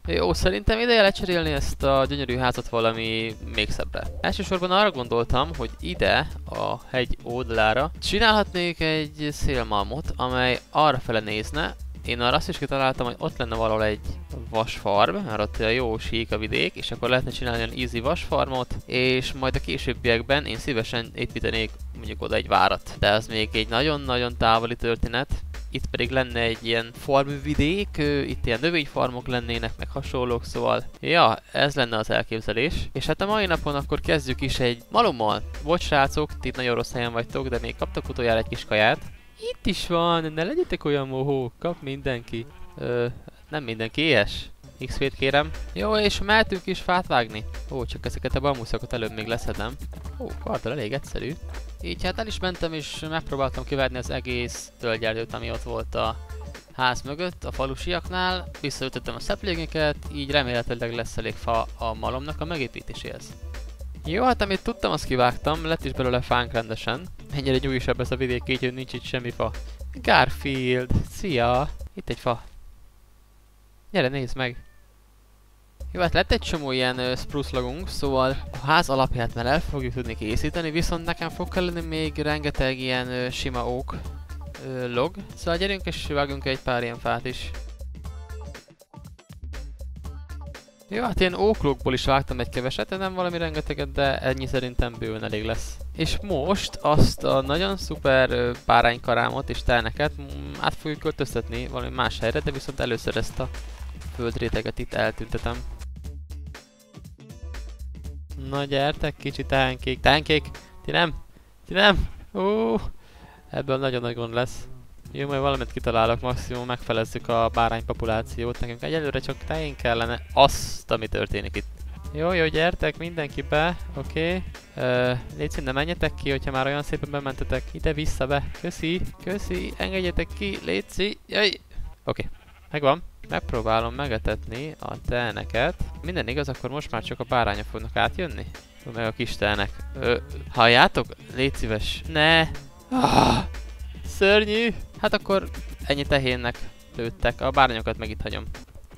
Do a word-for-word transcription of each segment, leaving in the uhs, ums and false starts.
Jó, szerintem ideje lecserélni ezt a gyönyörű házat valami még szebbre. Elsősorban arra gondoltam, hogy ide, a hegy oldalára csinálhatnék egy szélmalmot, amely arra fele nézne. Én arra azt is kitaláltam, hogy ott lenne valahol egy vasfarm, mert ott jó sík a vidék, és akkor lehetne csinálni olyan easy vasfarmot, és majd a későbbiekben én szívesen építenék mondjuk oda egy várat. De az még egy nagyon-nagyon távoli történet. Itt pedig lenne egy ilyen farmvidék, itt ilyen növényfarmok lennének, meg hasonlók, szóval ja, ez lenne az elképzelés. És hát a mai napon akkor kezdjük is egy malommal. Bocs srácok, itt nagyon rossz helyen vagytok, de még kaptak utoljára egy kis kaját. Itt is van, ne legyetek olyan mohók, kap mindenki. Ö, nem mindenki, éhes. iksz pét kérem. Jó, és mehetünk is fát vágni. Ó, csak ezeket a bambuszokot előbb még leszedem. Ó, karddal elég egyszerű. Így hát el is mentem és megpróbáltam kiverni az egész tölgyerdőt, ami ott volt a ház mögött, a falusiaknál. Visszaütöttem a szeplényeket, így remélhetőleg lesz elég fa a malomnak a megépítéséhez. Jó, hát amit tudtam, azt kivágtam, lett is belőle fánk rendesen. Ennyire nyugisabb ez a vidék, így, hogy nincs itt semmi fa. Garfield, szia! Itt egy fa. Gyere, nézd meg! Jó, hát lett egy csomó ilyen uh, spruce logunk, szóval a ház alapját már el fogjuk tudni készíteni, viszont nekem fog kelleni még rengeteg ilyen uh, sima oak uh, log. Szóval gyerünk és vágunk egy pár ilyen fát is. Jó, hát ilyen oak logból is vágtam egy keveset, nem valami rengeteget, de ennyi szerintem bőven elég lesz. És most azt a nagyon szuper uh, báránykarámot és terneket mm, át fogjuk költöztetni valami más helyre, de viszont először ezt a földréteget itt eltüntetem. Na gyertek, kicsi tehenkék, tehenkék! Ti nem! Ti nem! Ó, ebből nagyon nagy gond lesz. Jó, majd valamit kitalálok, maximum megfelezzük a bárány populációt. Nekünk egyelőre csak tehén kellene azt, ami történik itt. Jó, jó, gyertek mindenki be, oké. Okay. Légy színe, menjetek ki, hogyha már olyan szépen bementetek. Ide-vissza be. Köszi, köszi, engedjetek ki, légy jaj! Oké, okay. Megvan. Megpróbálom megetetni a teheneket. Minden igaz, akkor most már csak a bárányok fognak átjönni? Meg a kis tehenek. Ö, halljátok? Légy szíves. Ne! Ah, szörnyű! Hát akkor ennyi tehénnek lőttek. A bárányokat meg itt hagyom.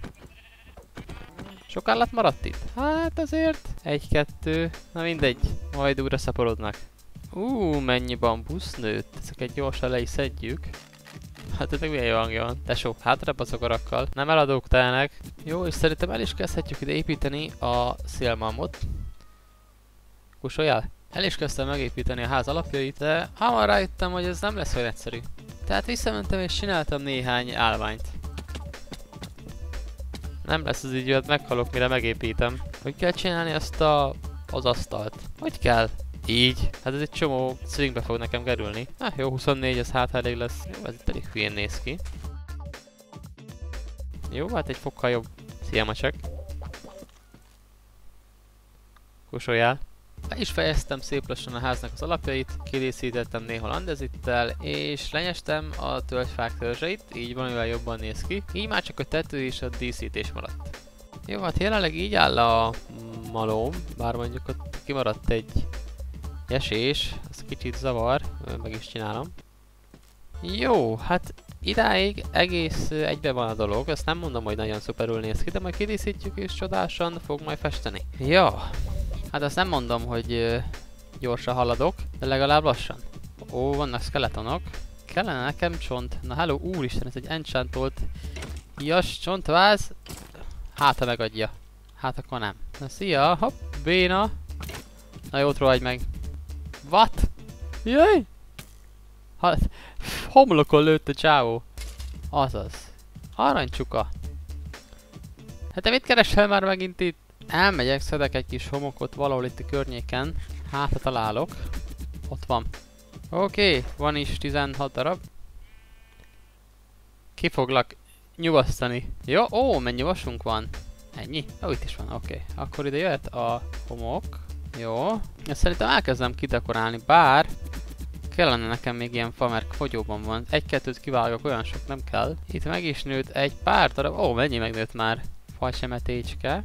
Sok állat maradt itt? Hát azért. Egy-kettő. Na mindegy. Majd újra szaporodnak. Ú, mennyi bambusz nőtt. Ezeket gyorsan le is szedjük. Hát ennek milyen jó hangja van. Tesó, hátrább az agarakkal. Nem eladók telnek. Jó, és szerintem el is kezdhetjük ide építeni a szélmalmot. Kusoljál? El is kezdtem megépíteni a ház alapjait, de hamar rájöttem, hogy ez nem lesz olyan egyszerű. Tehát visszamentem és csináltam néhány állványt. Nem lesz az így, hogy meghalok, mire megépítem. Hogy kell csinálni azt a... az asztalt? Hogy kell? Így. Hát ez egy csomó swingbe fog nekem kerülni. Ah, jó, huszonnégy, ez hát elég lesz. Jó, ez itt elég hülyén néz ki. Jó, hát egy fokkal jobb. Szia, macsek. Kusoljál. Be is fejeztem szép lassan a háznak az alapjait, kidíszítettem néha landezittel, és lenyestem a tölgyfák törzseit, így valamivel jobban néz ki. Így már csak a tető és a díszítés maradt. Jó, hát jelenleg így áll a malom, bár mondjuk ott kimaradt egy esés, az kicsit zavar, meg is csinálom. Jó, hát idáig egész egybe van a dolog, azt nem mondom, hogy nagyon szuperül néz ki, de majd kidíszítjük és csodásan fog majd festeni. Jó, hát azt nem mondom, hogy uh, gyorsan haladok, de legalább lassan. Ó, vannak skeletonok. Kellene nekem csont. Na hello, úristen, ez egy enchantolt jas csontváz. Hát, ha megadja. Hát akkor nem. Na szia, hopp, béna. Na jót rohagy meg. What? Jaj! Ha, homlokon lőtt a csávó. Azaz. Aranycsuka. Hát te mit keresel már megint itt? Elmegyek, szedek egy kis homokot valahol itt a környéken. Hát, ha találok. Ott van. Oké, okay, van is tizenhat darab. Ki foglak nyugasztani. Jó, ó, mennyi vasunk van. Ennyi? Ó, itt is van, oké. Okay. Akkor ide jöhet a homok. Jó. Ezt szerintem elkezdem kidekorálni, bár kellene nekem még ilyen fa, mert fogyóban van. Egy-kettőt kivágok, olyan sok nem kell. Itt meg is nőtt egy pár darab. Ó, mennyi megnőtt már. Facsemetécske.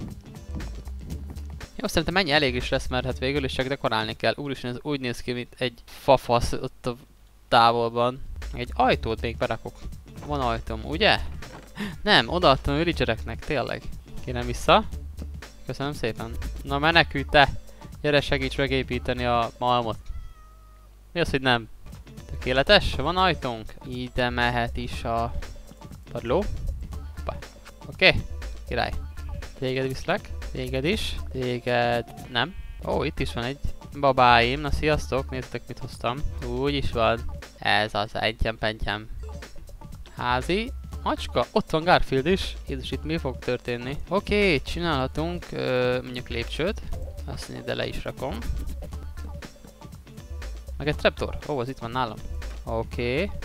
Jó, szerintem mennyi elég is lesz, mert hát végül is csak dekorálni kell. Úristen, ez úgy néz ki, mint egy fafasz ott a távolban. Egy ajtót még berakok. Van ajtóm, ugye? Nem, odaadtam a villagereknek, tényleg. Kérem vissza. Köszönöm szépen. Na menekülj te! Gyere, segíts megépíteni a malmot. Mi az, hogy nem? Tökéletes? Van ajtónk? Ide mehet is a padló. Oké, okay. Király. Téged viszlek. Téged is. Téged nem. Ó, itt is van egy babáim. Na sziasztok, nézzetek mit hoztam. Úgy is van. Ez az egyen-pentyem. Házi. Macska, ott van Garfield is. Jézus, itt mi fog történni? Oké, okay, csinálhatunk ö, mondjuk lépcsőt. Azt ide le is rakom. Meg egy trapdoor. Ó, az itt van nálam. Oké. Okay.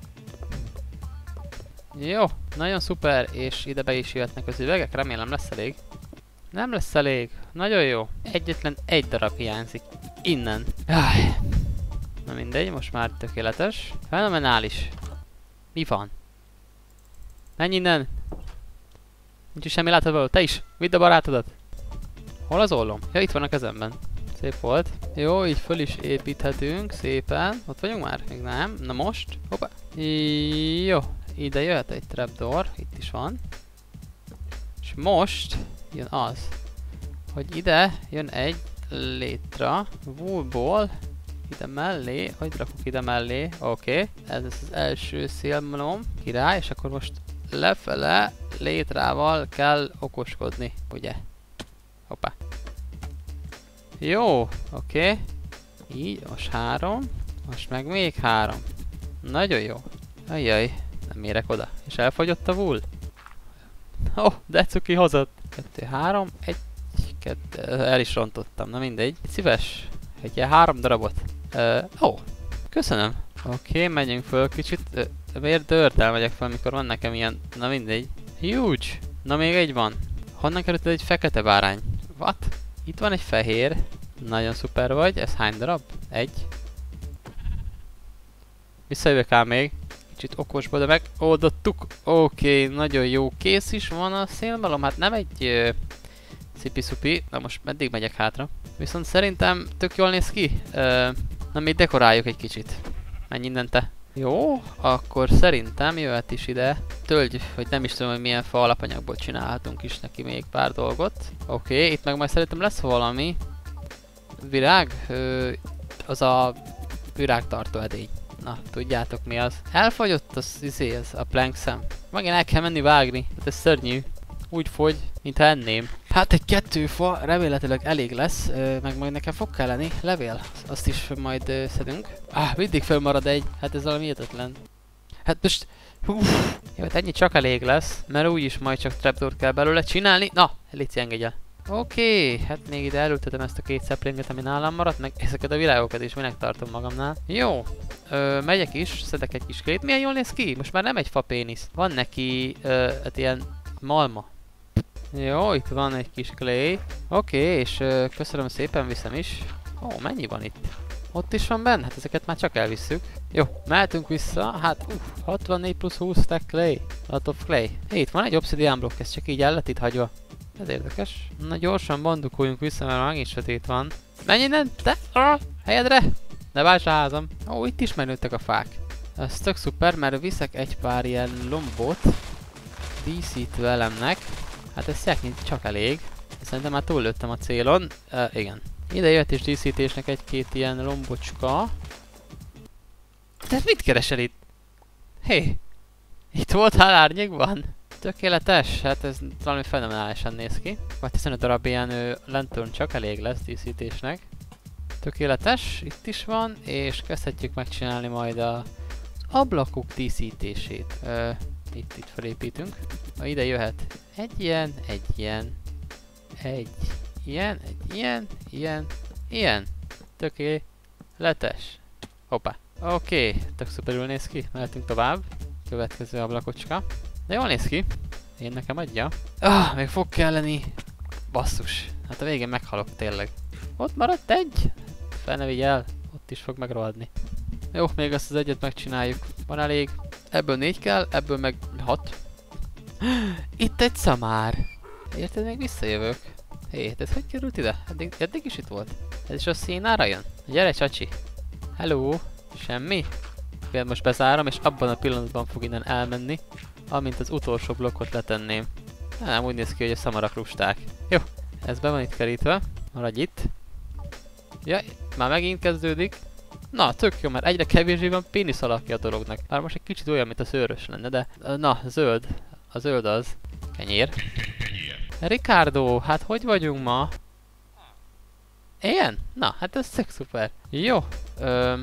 Jó, nagyon szuper, és ide be is jöhetnek az üvegek, remélem lesz elég. Nem lesz elég. Nagyon jó. Egyetlen egy darab hiányzik. Innen. Jaj. Na mindegy, most már tökéletes. Fenomenális. Mi van? Menj innen! Nincs is semmi látható. Te is! Vidd a barátodat! Hol az ollom? Ja, itt van a kezemben. Szép volt. Jó, így föl is építhetünk szépen. Ott vagyunk már? Még nem. Na most. Hoppá. Jó. Ide jöhet egy trapdoor. Itt is van. És most jön az, hogy ide jön egy létra. Woolból. Ide mellé. Hogy rakok ide mellé? Oké. Okay. Ez lesz az első szélmalom. Király. És akkor most lefele létrával kell okoskodni. Ugye? Hoppá. Jó, oké. Okay. Így, most három. Most meg még három. Nagyon jó. Ajjaj, nem érek oda. És elfogyott a wool. Ó, oh, de cuki hozott. Kettő, három, egy, kettő. El is rontottam, na mindegy. Szíves. Egy ilyen három darabot. Ó, uh, oh, köszönöm. Oké, okay, menjünk föl kicsit. Uh, miért dörtel megyek fel, amikor van nekem ilyen... Na mindegy. Huge. Na még egy van. Honnan került egy fekete bárány? What? Itt van egy fehér. Nagyon szuper vagy. Ez hány darab? Egy. Visszajövök ám még. Kicsit okosba, de megoldottuk. Oké, okay, nagyon jó. Kész is van a szélmalom. Hát nem egy uh, szipi-szupi. Na most meddig megyek hátra? Viszont szerintem tök jól néz ki. Uh, na még dekoráljuk egy kicsit. Menj innen te. Jó, akkor szerintem jöhet is ide. Tölgy, hogy nem is tudom, hogy milyen fa alapanyagból csinálhatunk is neki még pár dolgot. Oké, okay, itt meg majd szerintem lesz valami virág. Ö, az a virágtartó edény. Na, tudjátok mi az. Elfogyott az izé, ez a plank szem. Megint el kell menni vágni. Hát ez szörnyű. Úgy fogy, mintha enném. Hát egy kettő fa remélhetőleg elég lesz, ö, meg majd nekem fog kelleni levél. Azt is majd ö, szedünk. Ah, mindig fölmarad egy. Hát ez valami hihetetlen. Hát most... Uff, jó, hát ennyi csak elég lesz, mert úgyis majd csak trapdoor kell belőle csinálni. Na, léci, engedj el. Oké, okay, hát még ide elültetem ezt a két szeplinget, ami nálam maradt, meg ezeket a virágokat is minek tartom magamnál. Jó, ö, megyek is, szedek egy kis klét. Milyen jól néz ki? Most már nem egy fa pénisz. Van neki ö, hát ilyen malma. Jó, itt van egy kis clay. Oké, okay, és ö, köszönöm szépen, viszem is. Ó, mennyi van itt? Ott is van benne? Hát ezeket már csak elvisszük. Jó, mehetünk vissza. Hát, uff, hatvannégy plusz húsz stack clay. Lot of clay. Hé, itt van egy obsidian blokk, ez csak így el lett itt hagyva. Ez érdekes. Na gyorsan bandukoljunk vissza, mert már megint sötét van. Menj innen! Te! Ah, helyedre! Ne válts a házam! Ó, itt is menőttek a fák. Ez tök szuper, mert viszek egy pár ilyen lombot. Díszítő elemnek. Hát ez szeknyit csak elég. Szerintem már túllőttem a célon. Uh, igen. Ide jött is díszítésnek egy-két ilyen lombocska. Te mit keresel itt? Hé! Hey, itt voltál árnyékban? Tökéletes, hát ez valami fenomenálisan néz ki. Vagy tizenöt darab ilyen ö, lantern csak elég lesz díszítésnek. Tökéletes, itt is van, és kezdhetjük megcsinálni majd a, az ablakok díszítését. Ö, itt, itt felépítünk. Ha ide jöhet egy ilyen, egy ilyen, egy ilyen, egy ilyen, ilyen, ilyen. Tökéletes. Hoppá. Oké, okay, tök szuperül néz ki, mehetünk tovább. Következő ablakocska. De jól néz ki. Én nekem adja. Ah, még fog kelleni. Basszus. Hát a végén meghalok tényleg. Ott maradt egy. Fel ne vigy el. Ott is fog megrohadni. Jó, még azt az egyet megcsináljuk. Van elég. Ebből négy kell, ebből meg hat. Itt egy szamár. Érted, még visszajövök. Hé, ez hogy került ide? Eddig, eddig is itt volt. Ez is a színára jön? Gyere, csacsi. Hello. Semmi? Most bezárom, és abban a pillanatban fog innen elmenni. amint az utolsó blokkot letenném. Nem, úgy néz ki, hogy a szamarak lusták. Jó, ez be van itt kerítve. Maradj itt. Ja, már megint kezdődik. Na, tök jó, mert egyre kevésbé van pénisz alakja a dolognak. Már most egy kicsit olyan, mint a szőrös lenne, de... Na, zöld. A zöld az. Kenyér. Ricardo, hát hogy vagyunk ma? Ilyen? Na, hát ez tök szuper. Jó. Öm...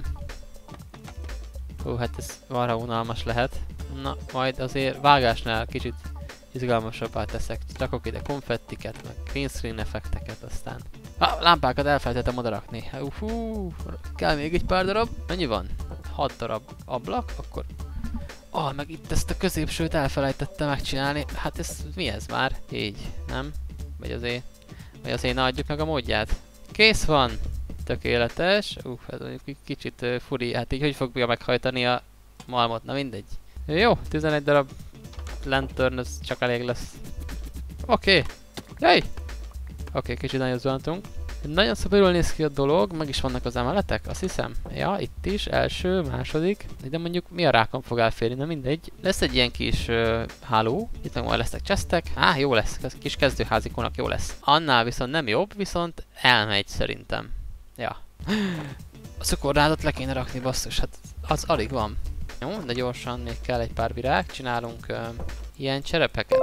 Hú, hát ez marha unalmas lehet. Na, majd azért vágásnál kicsit izgalmasabbá teszek. Rakok ide konfettiket, meg green screen effekteket, aztán... Ah, lámpákat elfelejtettem odarakni. Uhú, kell még egy pár darab. Mennyi van? hat darab ablak, akkor... Ah, meg itt ezt a középsőt elfelejtettem megcsinálni. Hát ez mi ez már? Így, nem? Vagy azért... Vagy azért ne adjuk meg a módját. Kész van! Tökéletes. Uh, ez mondjuk kicsit uh, furi. Hát így hogy fogja meghajtani a malmot? Na mindegy. Jó, tizenegy darab lantern, ez csak elég lesz. Oké. Okay. Jaj! Oké, okay, kicsit nagyon zuhantunk. Nagyon szuperül néz ki a dolog, meg is vannak az emeletek, azt hiszem. Ja, itt is, első, második. De mondjuk mi a rákon fog elférni, na mindegy. Lesz egy ilyen kis uh, háló, itt meg majd lesznek chestek. Á, jó lesz, ez kis kezdőházikónak jó lesz. Annál viszont nem jobb, viszont elmegy szerintem. Ja. A cukornádot le kéne rakni, basszus, hát az alig van. Jó, de gyorsan még kell egy pár virág, csinálunk uh, ilyen cserepeket.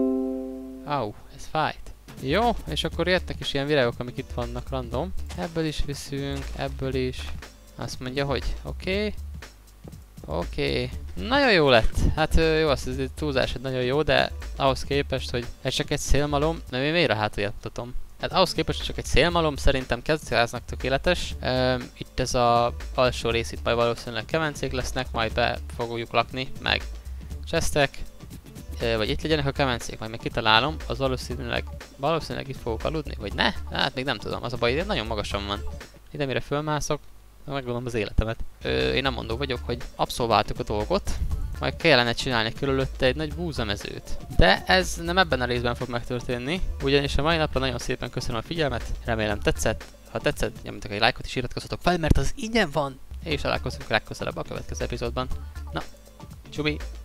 Au, ez fájt. Jó, és akkor jöttek is ilyen virágok, amik itt vannak random. Ebből is viszünk, ebből is. Azt mondja, hogy oké. Okay. Oké. Okay. Nagyon jó lett. Hát jó, az ez túlzás, hogy nagyon jó, de ahhoz képest, hogy ez csak egy szélmalom, nem én miért a hátulját mutatom. Hát ahhoz képest, hogy csak egy szélmalom, szerintem kezdőháznak tökéletes. Üm, itt ez a alsó rész, itt majd valószínűleg kemencék lesznek, majd be fogjuk lakni, meg chestek. Vagy itt legyenek a kemencék, majd még kitalálom, az valószínűleg, valószínűleg itt fogok aludni, vagy ne? Hát még nem tudom, az a baj, ide nagyon magasan van. Ide mire fölmászok, meggondolom az életemet. Ö, én nem mondó vagyok, hogy abszolváltuk a dolgot, majd kellene csinálni körülötte egy nagy búzamezőt. De ez nem ebben a részben fog megtörténni, ugyanis a mai napra nagyon szépen köszönöm a figyelmet, remélem tetszett. Ha tetszett, nyomjatok egy lájkot és iratkozzatok fel, mert az ingyen van, és találkozunk legközelebb a következő epizódban. Na, csubi!